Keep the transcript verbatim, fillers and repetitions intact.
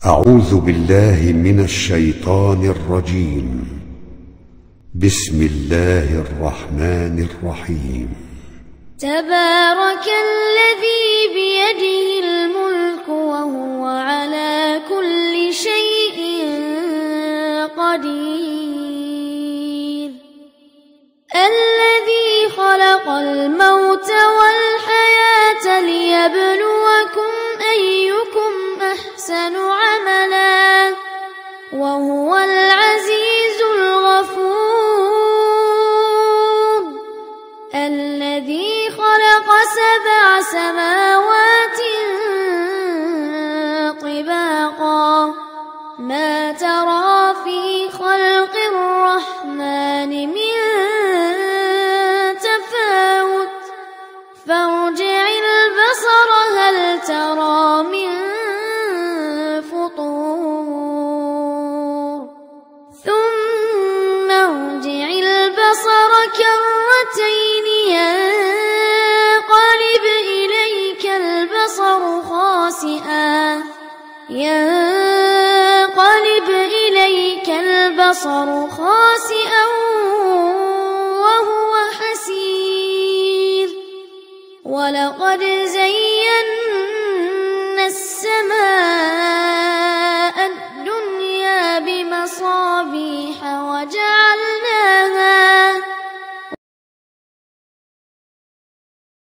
أعوذ بالله من الشيطان الرجيم. بسم الله الرحمن الرحيم. تبارك الذي بيده الملك وهو على كل شيء قدير. الذي خلق الموت والحياة ليبلوكم أيكم أحسن عملا وهو العزيز الغفور. الذي خلق سبع سماوات طباقا ما ترى في خلق الرحمن من تفاوت فارجع البصر هل ترى من فطور ثم ارجع البصر كرتين ينقلب إليك البصر خاسئا ينقلب إليك البصر خاسئا وهو حسير. ولقد زينا السماء